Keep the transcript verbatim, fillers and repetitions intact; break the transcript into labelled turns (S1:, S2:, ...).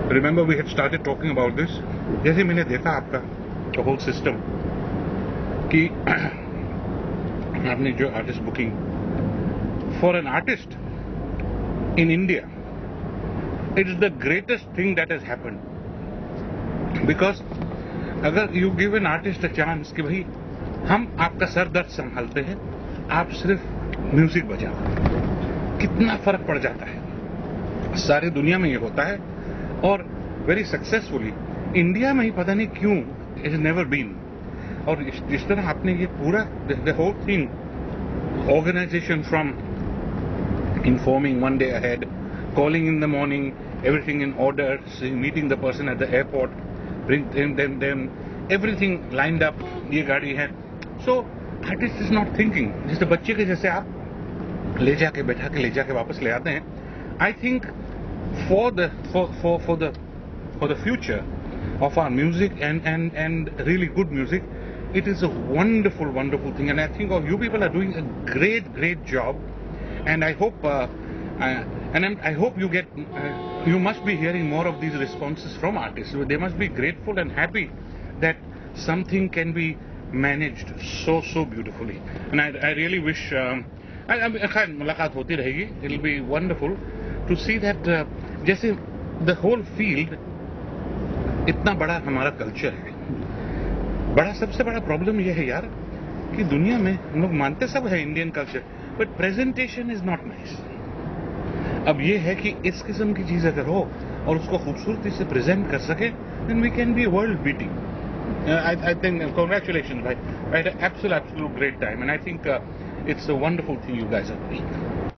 S1: Remember we had started talking about this. जैसे मैंने देखा आपका the whole system कि आपने जो artist booking for an artist in India, it is the greatest thing that has happened. Because अगर you give an artist a chance कि भाई हम आपका सर दर्द संभालते हैं, आप सिर्फ म्यूजिक बजाओ, कितना फर्क पड़ जाता है। सारी दुनिया में ये होता है और वेरी सक्सेसफुली इंडिया में ही पता नहीं क्यों इट इज नेवर बीन। और जिस तरह आपने ये पूरा the whole thing organisation from informing one day ahead, calling in the morning, everything in order, meeting the person at the airport, bring them them them everything lined up, ये गाड़ी है। So artist is not thinking, जैसे बच्चे के जैसे आप ले जाके बैठा के ले जाके वापस ले आते हैं। I think for the for for for the for the future of our music and and and really good music, it is a wonderful wonderful thing, and I think of you people are doing a great great job, and I hope uh, uh, and I'm, I hope you get uh, you must be hearing more of these responses from artists. They must be grateful and happy that something can be managed so so beautifully, and I I really wish um, I, I, खैर मुलाकात होती रहेगी, it will be wonderful to see that uh, जैसे the whole field इतना बड़ा हमारा culture है, बड़ा सबसे बड़ा प्रॉब्लम ये है यार कि दुनिया में हम लोग मानते सब है Indian culture, but presentation is not nice. अब ये है कि इस किस्म की चीज अगर हो और उसको खूबसूरती से प्रेजेंट कर सके, then we can be world beating. Uh, I, I think uh, congratulations, bhai. I had an absolute absolute great time, and I think uh, it's a wonderful thing you guys are doing.